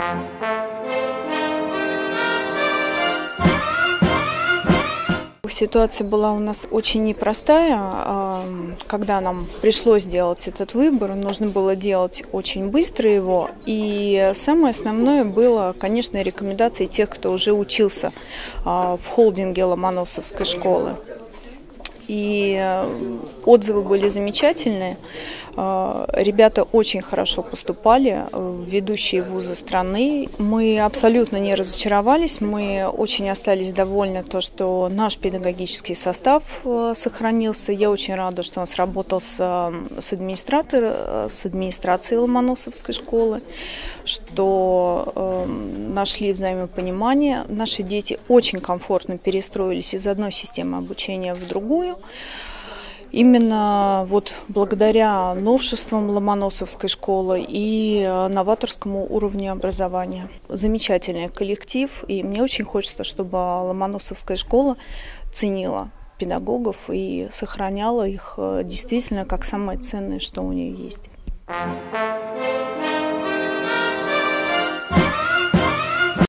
Ситуация была у нас очень непростая, когда нам пришлось делать этот выбор, нужно было делать очень быстро его, и самое основное было, конечно, рекомендации тех, кто уже учился в холдинге Ломоносовской школы. И отзывы были замечательные. Ребята очень хорошо поступали в ведущие вузы страны. Мы абсолютно не разочаровались, мы очень остались довольны то, что наш педагогический состав сохранился. Я очень рада, что он сработал с администрацией Ломоносовской школы, что нашли взаимопонимание. Наши дети очень комфортно перестроились из одной системы обучения в другую. Именно вот благодаря новшествам Ломоносовской школы и новаторскому уровню образования. Замечательный коллектив, и мне очень хочется, чтобы Ломоносовская школа ценила педагогов и сохраняла их действительно как самое ценное, что у нее есть.